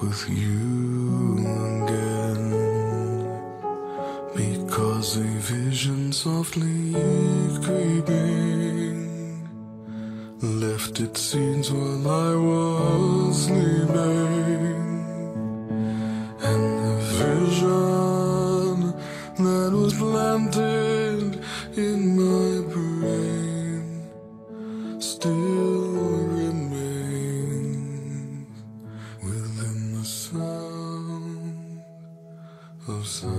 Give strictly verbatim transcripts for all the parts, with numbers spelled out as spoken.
with you again, because a vision softly creeping left its seeds while I was sleeping, and the vision that was planted in my brain still remains within the sound of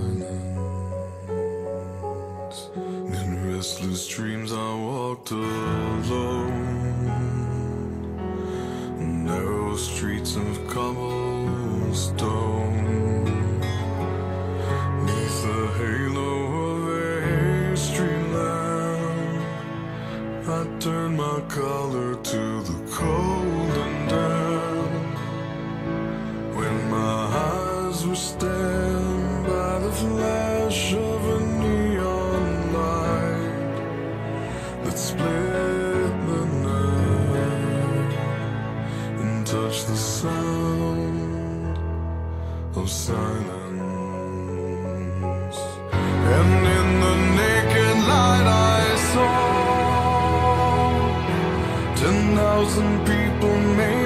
silence. In restless dreams I walked alone, narrow streets of cobblestone, neath the halo of a street lamp. I turned my collar to the cold and damp, when my eyes were stabbed by the flash of a neon light that split the night and touched the sound of silence. And in the naked light I saw ten thousand people made